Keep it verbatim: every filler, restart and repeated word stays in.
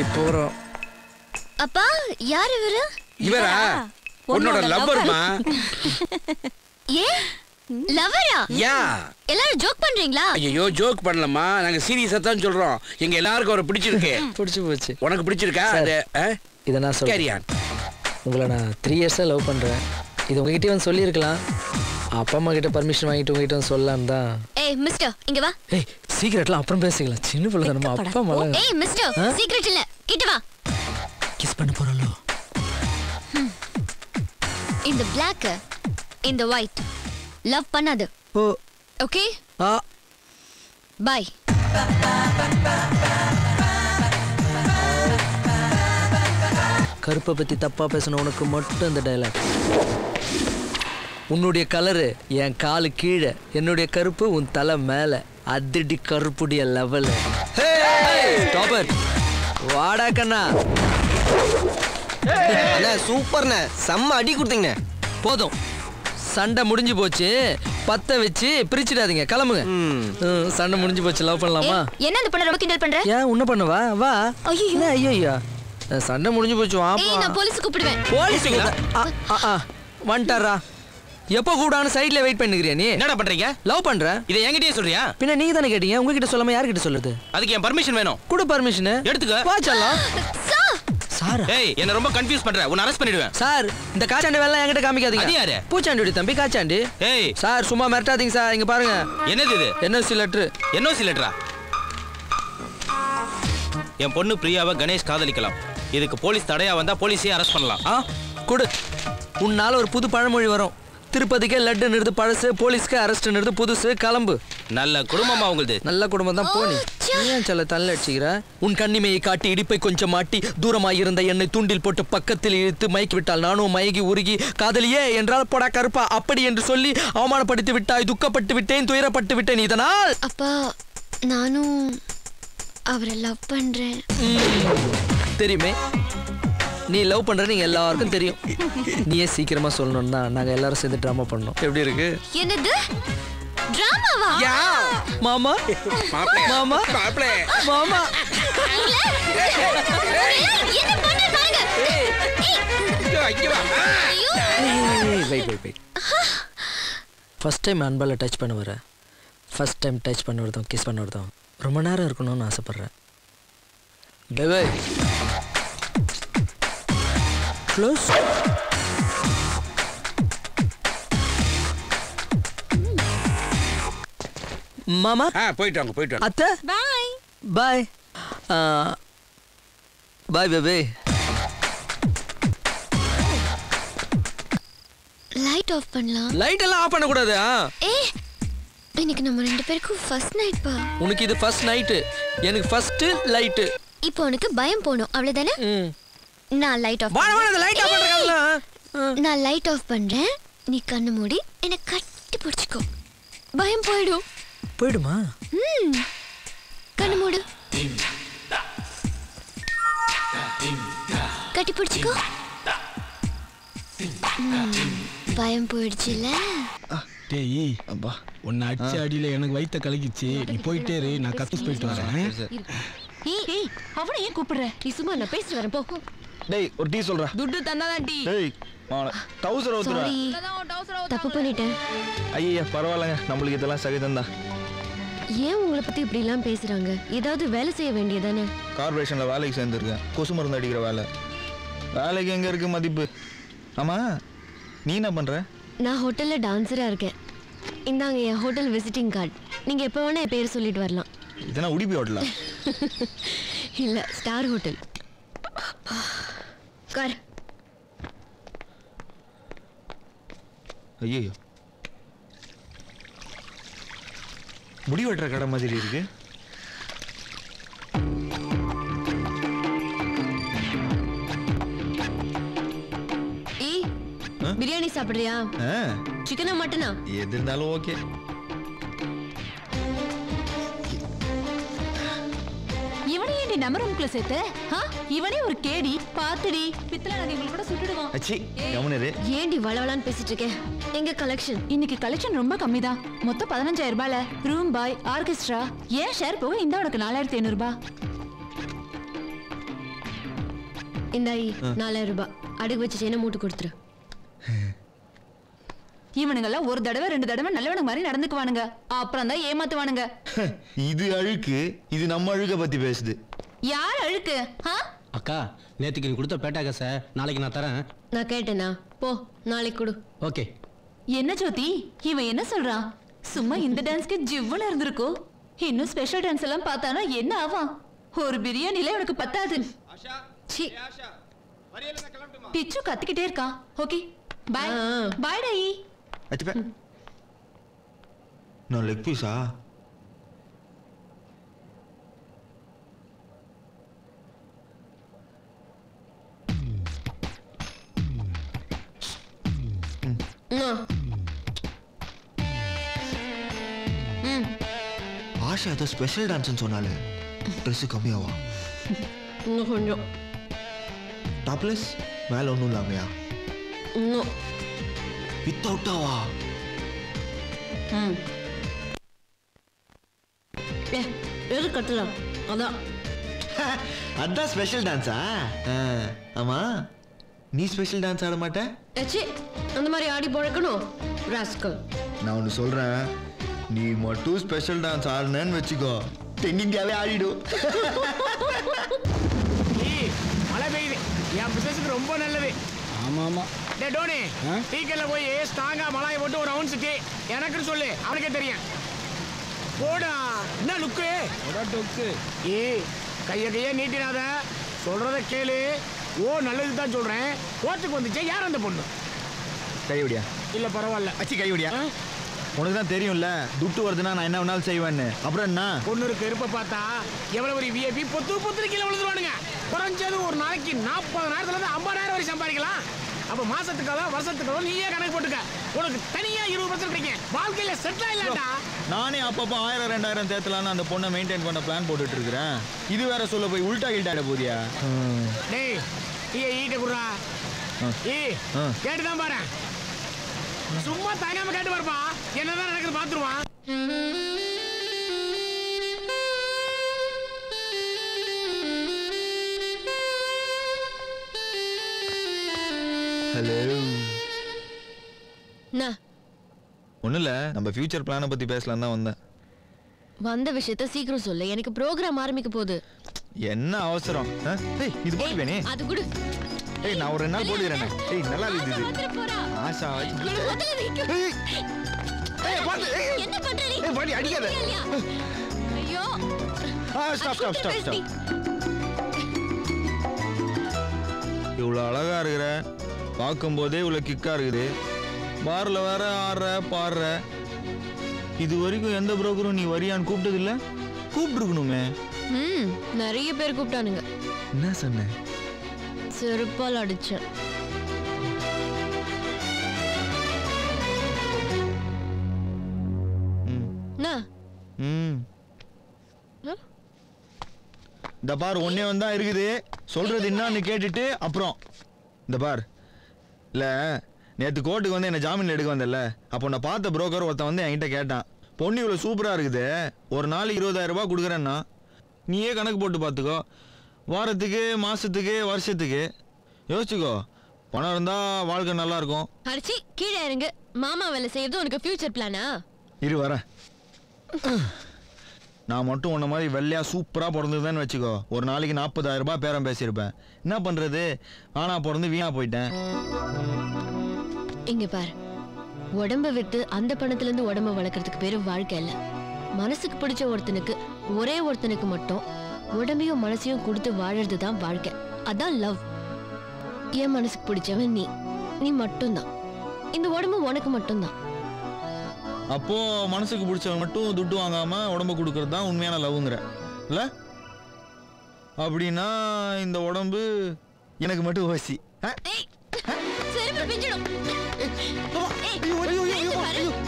போறோம். அப்பா யார் இவரு? இவரா? உன்னோட லவ்வர்மா. ஏ லவரா? யா. எல்லாரும் ஜோக் பண்றீங்களா? ஐயோ ஜோக் பண்ணலமா, நாங்க சீரியஸா தான் சொல்றோம். எங்க எல்லாருக்கும் அவரை பிடிச்சிருக்கு. பிடிச்சு போச்சு. உனக்கு பிடிச்சிருக்கா? அது இத நான் சொல்றேன். Carry on. உங்களை நான் த்ரீ இயர்ஸா லவ் பண்றேன். இது உங்ககிட்ட வந்து சொல்லியிருக்கலாம். அப்பா அம்மா கிட்ட பர்மிஷன் வாங்கிட்டு உங்ககிட்ட வந்து சொல்லலாம் தான். ஏய் மிஸ்டர் இங்க வா. ஏய் சீக்ரெட்லாம் அப்புறம் பேசிக்கலாம். சின்ன பிள்ளை நம்ம அப்பா அம்மா. ஏய் மிஸ்டர் சீக்ரெட் இல்ல, கிட்ட வா. கிஸ் பண்ண போறோம்ல. இந்த Black இந்த White லவ் பண்ணாது. Oh okay? ஆ பை. கருப்பை பத்தி தப்பா பேசணும் உனக்கு மட்டும் இந்த டயலாக். உன்னுடைய கலரு என் காலு கீழே, என்னுடைய கருப்பு உன் தலை மேல. அதிடி கருப்புடைய லெவல். டாப்பர் வாடா கண்ணா. அண்ணா சூப்பர்ண்ணே, செம்ம அடி கொடுத்தீங்கண்ணே. போதும், சண்டை முடிஞ்சு போச்சு. பத்த வச்சு பிரிச்சிடாதீங்க, கிளம்புங்க. சண்டை முடிஞ்சு போச்சு, லவ் பண்ணலாமா? என்ன அந்த பொண்ணு ரொம்ப கிண்டல் பண்ற? ஏன் உன்ன பண்ணவா? வா. ஐயோ ஐயோ ஐயோ, சண்டை முடிஞ்சு போச்சு. வா. ஏய் நான் போலீஸ் கூப்பிடுவேன். போலீஸ்ங்களா? வந்துட்டாரா? எப்போ கூடான்னு சைடுல வெயிட் பண்ணிக்கிறியா நீ? என்னடா பண்றீங்க? லவ் பண்றேன். இதை என்கிட்டயே சொல்றியா? பின்ன நீங்க தானே கேட்டீங்க, உங்ககிட்ட சொல்லாம யார்கிட்ட சொல்றது? அதுக்கு என் பர்மிஷன் வேணும். குடு பர்மிஷன். எடுத்துக்க. வா செல்லம். சார் ஏய் என்ன ரொம்ப கன்ஃபியூஸ் பண்ற, உன்னை அரெஸ்ட் பண்ணிடுவேன். சார் இந்த காச்சாண்டி வேலை என்கிட்ட காமிக்காதீங்க. அது யாரு? பூச்சாண்டியோட தம்பி காச்சாண்டி. ஏய் சார் சும்மா மிரட்டாதீங்க சார். இங்க பாருங்க. என்னது இது? NOC letter. என்ஓசி லெட்டரா? என் பொண்ணு பிரியாவை கணேஷ் காதலிக்கலாம். இதுக்கு போலீஸ் தடையா வந்தா போலீஸே அரெஸ்ட் பண்ணலாம். ஆ குடு. உன்னால ஒரு புது பழமொழி வரும். திருப்பதிக்கே லட்டு நிறுத்து பழசு, போலீஸ்க்கு அரெஸ்ட் நிறுத்து புதுசு. கிளம்பு. நல்ல குடும்பமா உங்களுது? நல்ல குடும்பம் தான். போனி ஏன் சொல்ல தள்ள அடிச்சுக்கிற? உன் கண்ணிமையை காட்டி இடிப்பை கொஞ்சம் மாட்டி தூரமாயிருந்த என்னை தூண்டில் போட்டு பக்கத்தில் இழுத்து மயக்கி விட்டால் நானும் மயங்கி உருகி காதலியே என்றால் போடா கருப்பா அப்படி என்று சொல்லி அவமானப்படுத்தி விட்டாய். துக்கப்பட்டு விட்டேன், துயரப்பட்டு விட்டேன். இதனால் அப்பா நானும் அவரை லவ் பண்றேன். தெரியுமே, நீ லவ் பண்ற நீங்க எல்லாருக்கும் தெரியும். நீயே சீக்கிரமா சொல்லணும்னா நாங்க எல்லாரும் சேர்ந்து டிராமா பண்ணோம். எப்படி இருக்கு? என்னது டிராமாவா? யா மாமா மாப்ளே மாமா மாப்ளே மாமா என்ன பண்ண பாருங்க. ஏய் இங்க வா. ஏய் wait wait wait. First time அன்பால டச் பண்ண வர, ஃபர்ஸ்ட் டைம் டச் பண்ண வரதும் கிஸ் பண்ண வரதும் ரொம்ப நேரம் இருக்கணும்னு ஆசைப்படுறேன். Baby close. மாமா ஆ போயிட்டு வாங்க போயிட்டு வாங்க. அத்தை bye bye. Bye baby. Light off பண்ணலாம். லைட் எல்லாம் ஆஃப் பண்ண கூடாது. ஏய் இன்னைக்கு நம்ம ரெண்டு பேருக்கும் ஃபர்ஸ்ட் நைட் பா. உனக்கு இது ஃபர்ஸ்ட் நைட், எனக்கு ஃபர்ஸ்ட் லைட். இப்போ உனக்கு பயம் போணும் அவ்வளவுதானே? நான் லைட் ஆஃப் வா வா லைட் ஆஃப் பண்றேன்ல. நான் லைட் ஆஃப் பண்றேன், நீ கண்ணு மூடி என்ன கட்டி பிடிச்சுக்கோ. பயம் போய்டும். போய்டுமா? ம் கண்ணு மூடு. கட்டி பிடிச்சுக்கோ. பயம் போயிடுச்சுல. டேய் அப்பா உன்னை அடிச்ச அடியில எனக்கு வயித்த கலக்கிச்சு. நீ போயிட்டே இரு, நான் கக்கூஸ் போயிட்டு வரேன். ஏய் ஏய் அவனை ஏன் கூப்பிடுற? நீ சும்மா நான் பேசிட்டு வரேன் போ. டேய் ஒரு டீ சொல்றா. துட்டு தந்தாதான் டீ. டேய் மால டவுசர் ஊத்துறா. தப்பு பண்ணிட்டேன். ஐயா பரவாயில்லைங்க, நம்மளுக்கு இதெல்லாம் சகிதம் தான். ஏன் உங்களை பத்தி இப்படி எல்லாம் பேசுறாங்க? ஏதாவது வேலை செய்ய வேண்டியதானே? கார்பரேஷன்ல வேலைக்கு சேர்ந்துருக்கேன், கொசு மருந்து அடிக்கிற வேலை. வேலைக்கு எங்க இருக்கு மதிப்பு? ஆமா நீ என்ன பண்ற? நான் ஹோட்டல்ல டான்ஸரா இருக்கேன். இந்தாங்க என் ஹோட்டல் விசிட்டிங் கார்டு. நீங்க எப்ப வேணா என் பேர் சொல்லிட்டு வரலாம். இதெல்லாம் உடுப்பி ஹோட்டலா? இல்ல ஸ்டார் ஹோட்டல். கார். ஐயோ முடி வெட்டுற கடை மாதிரி இருக்கு. ஏய் பிரியாணி சாப்பிடுறியா? சிக்கனா மட்டனா? எது இருந்தாலும் ஓகே. இவனே ஏண்டி நம்ம ரூம்க்குள்ள சேர்த்த? இவனே ஒரு கேடி பாத்துடி. பித்தளை நகைகள் கூட சுட்டுடுவான். அச்சி கவனரு. ஏண்டி வளவளான்னு பேசிட்டு இருக்க? எங்க கலெக்ஷன்? இன்னைக்கு கலெக்ஷன் ரொம்ப கம்மி தான். மொத்தம் பதினஞ்சாயிரம் ரூபாயில ரூம் பாய் ஆர்கெஸ்ட்ரா ஏன் ஷேர் போக இந்த உனக்கு நாலாயிரத்தி ஐநூறு ரூபாய். இந்தாயி நாலாயிரம் ரூபாய் அடகு வச்சு செயினை மூட்டு கொடுத்துரு. இவனுங்கெல்லாம் ஒரு தடவை ரெண்டு தடவை நல்லவனுக்கு மாதிரி நடந்துக்குவானுங்க, அப்புறம் தான் ஏமாத்துவானுங்க. இது அழுக்கு, இது நம்ம அழுக்க பத்தி பேசுது. யார் அழுக்கு? அக்கா நேத்துக்கு நீ கொடுத்த பேட்டா காசை நாளைக்கு நான் தரேன். நான் கேட்டேனா? போ நாளைக்கு கொடு. ஓகே. என்ன ஜோதி இவன் என்ன சொல்றான்? சும்மா இந்த டான்ஸ்க்கு ஜிவ்வுன்னு இருந்திருக்கோ, இன்னும் ஸ்பெஷல் டான்ஸ் எல்லாம் பார்த்தானா என்ன ஆவான்? ஒரு பிரியாணில உனக்கு பத்தாது. பிச்சு கத்திக்கிட்டே இருக்கான். ஓகே பாய் பாய் டாயி. அச்சப்ப நான் லெக் பீஸா? ஆஷா ஏதோ ஸ்பெஷல் டான்ஸ்னு சொன்னாலே ட்ரெஸ் கம்மியாவா? இன்னும் கொஞ்சம். டாப்லெஸ் மேல ஒன்றும் இல்லாமையா? இன்னும் வித்தவுட்டாவா? எது கட்டலாம் அதான். அதான் ஸ்பெஷல் டான்ஸா? ஆமா, நீ ஸ்பெஷல் டான்ஸ் ஆட மாட்ட? ஏச்சி அந்த மாதிரி ஆடி பழக்கணும் ராஸ்கல். நான் ஒன்று சொல்றேன், நீ மட்டும் ஸ்பெஷல் டான்ஸ் ஆடுனேன்னு வச்சுக்கோ, தென்னிந்தியாவே ஆடிடும். மழை பெய்யுது, என் பிசினஸுக்கு ரொம்ப நல்லது. ஆமா ஆமா. டே டோனி, டீக்கல்ல போய் ஸ்ட்ராங்கா மலாயை போட்டு ஒரு ரவுண்ட் சுத்தி எனக்குன்னு சொல்லு, அவனுக்கே தெரியும். போடா, என்ன லுக்கு? டொக்கு. ஏ கைய கைய நீட்டினாத, சொல்றத கேளு. ஓ நல்லது தான் சொல்றேன். கோச்சுக்கு வந்துச்சு, யார் அந்த பொண்ணு? கைவிடியா? இல்ல பரவாயில்ல. அச்சி கைவிடியா? உனக்கு தான் தெரியும்ல, துட்டு வருதுன்னா நான் என்ன வேணாலும் செய்வேன்னு. அப்புறம் என்ன? பொண்ணு இருக்கு இருப்ப பார்த்தா எவ்வளவு ஒரு விஐபி பொத்து பொத்து கீழே விழுந்துருவானுங்க. குறைஞ்சது ஒரு நாளைக்கு நாற்பதாயிரத்துல இருந்து ஐம்பதாயிரம் வரை சம்பாதிக்கலாம். அப்ப மாசத்துக்காக வருஷத்துக்காக நீயே கணக்கு போட்டுக்க, உனக்கு தனியா இருபது பர்சன்ட் கிடைக்கும். வாழ்க்கையில செட்டில் இல்லடா. நானே அப்பப்போ ஆயிரம் ரெண்டாயிரம் தேத்தலான்னு அந்த பொண்ணை மெயின்டைன் பண்ண பிளான் போட்டுட்டு இருக்கிறேன். இது வேற சொல்ல போய் உல்டா கில்டாட போதியா? டேய் டீயை ஈட்ட குடுறா. ஏ கேட்டுதான் பாரு, சும்மா தயங்காம கேட்டு பாருப்பா, என்னதான் நடக்குது பாத்துருவான். ஹலோ. என்ன? ஒன்றும் இல்லை, நம்ம ஃபியூச்சர் பிளானை பற்றி பேசலாம் தான் வந்தேன். வந்த விஷயத்த சீக்கிரம் சொல்லு, எனக்கு ப்ரோக்ராம் ஆரம்பிக்க போகுது. என்ன அவசரம்? ஏய் இது போட்டு வேணே. அது குடு. ஏய் நான் ஒரு ரெண்டு நாள் போடுறேன். ஏய் நல்லா இருக்குது. ஆஷா ஏய் ஏய் பாத்து. என்ன பண்ற நீ? ஏய் வாடி அடிக்காத. ஐயோ. ஆ ஸ்டாப் ஸ்டாப் ஸ்டாப் ஸ்டாப். இவ்வளோ அழகா இருக்கிற, பார்க்கும்போதே இவ்வளோ கிக்கா இருக்குது. பாரில் வேற ஆடுற பாடுற. இது வரைக்கும் எந்த புரோக்கரும் நீ வரியான்னு கூப்பிட்டது இல்லை? கூப்பிட்டுருக்கணுமே. ம் நிறைய பேர் கூப்பிட்டானுங்க. என்ன சொன்ன? செருப்பால் அடிச்சேன். ம் இந்த பார் ஒன்னே வந்தா இருக்குது, சொல்றது என்னன்னு கேட்டுட்டு அப்புறம் இந்த பார். இல்லை நேற்று கோர்ட்டுக்கு வந்து என்னை ஜாமீன் எடுக்க வந்தல, அப்போ நான் பார்த்த புரோக்கர் ஒருத்தன் வந்து என்கிட்ட கேட்டான், பொண்ணு இவ்வளோ சூப்பராக இருக்குது, ஒரு நாளைக்கு இருபதாயிரம் ரூபாய் கொடுக்குறேன்னா நீயே கணக்கு போட்டு பார்த்துக்கோ, வாரத்துக்கு மாதத்துக்கு வருஷத்துக்கு யோசிச்சுக்கோ, பணம் இருந்தால் வாழ்க்கை நல்லா இருக்கும். அடிச்சி கீழே இறங்கு. மாமா வேலை செய்யறது உனக்கு ஃபியூச்சர் பிளானா? இரு வரேன். நான் மட்டும் உன்ன மாதிரி வெள்ளையா சூப்பராக பிறந்ததுன்னு வச்சுக்கோ, ஒரு நாளைக்கு நாற்பதாயிரம் ரூபாய் பேரம் பேசியிருப்பேன். என்ன பண்ணுறது, ஆனா பிறந்து வீணா போயிட்டேன். இங்க பாரு, உடம்ப விட்டு அந்த பணத்துல இருந்து உடம்ப வளர்க்கறதுக்கு பேரு வாழ்க்கை இல்ல. மனசுக்கு பிடிச்ச ஒருத்தனுக்கு, ஒரே ஒருத்தனுக்கு மட்டும் உடம்பையும் மனசையும் கொடுத்து வாழறது தான் வாழ்க்கை. அதான் லவ். என் மனசுக்கு பிடிச்சவன் நீ, நீ மட்டும்தான். இந்த உடம்பு உனக்கு மட்டும்தான். அப்போ மனசுக்கு பிடிச்சவன் மட்டும் துட்டு வாங்காம உடம்பு கொடுக்கறது தான் உண்மையான லவ்ங்கிற இல்ல? அப்படின்னா இந்த உடம்பு எனக்கு மட்டும் ஓசி. செருப்பு பிஞ்சிடும்.